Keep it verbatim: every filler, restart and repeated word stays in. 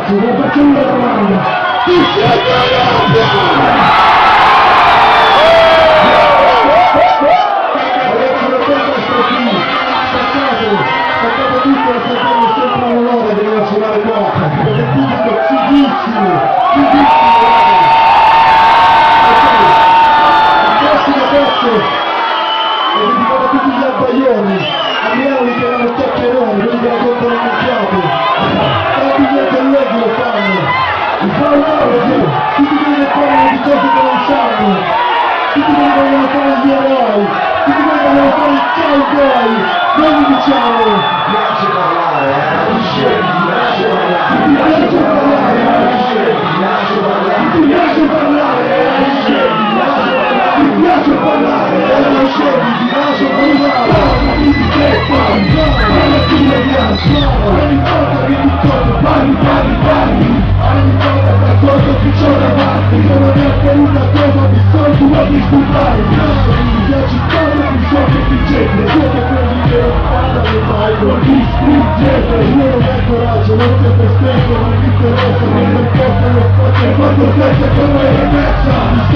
ragazzi, vi faccio una domanda. Chi siete Rabbia? Ragazzi, la cosa sta qui, staccate, staccate tutto e staccate sempre un onore di venire a suonare qua, perché il pubblico è figissimo, figissimo, ragazzi. Il prossimo pezzo è dedicato a tutti gli albaioni, a Milano li chiamano chiacchieroni, quelli che raccontano minchiate, tanti miei colleghi lo fanno, il faunologi, tutti quelli che parlano di cose che non sanno, tutti quelli che vogliono fare gli eroi, tutti quelli che vogliono fare i cowboy, noi vi diciamo, lascia parlare, lascia parlare, ti piace parlare, lascia parlare, ti piace parlare, ti piace parlare, non scegli, ti lascio parlare, ti secco, non ti vediamo, non importa che ti tocco, parli, parli, parli, non importa da cosa ti c'ho davanti, se non è venuta cosa mi sono tu a disputare, mi piace tanto che so che ti gente, siete quelli che non parlano mai, non ti spingete, io non ho coraggio, non siete stesso, non mi interessa, non mi importa lo spazio, quando pensa come è messa,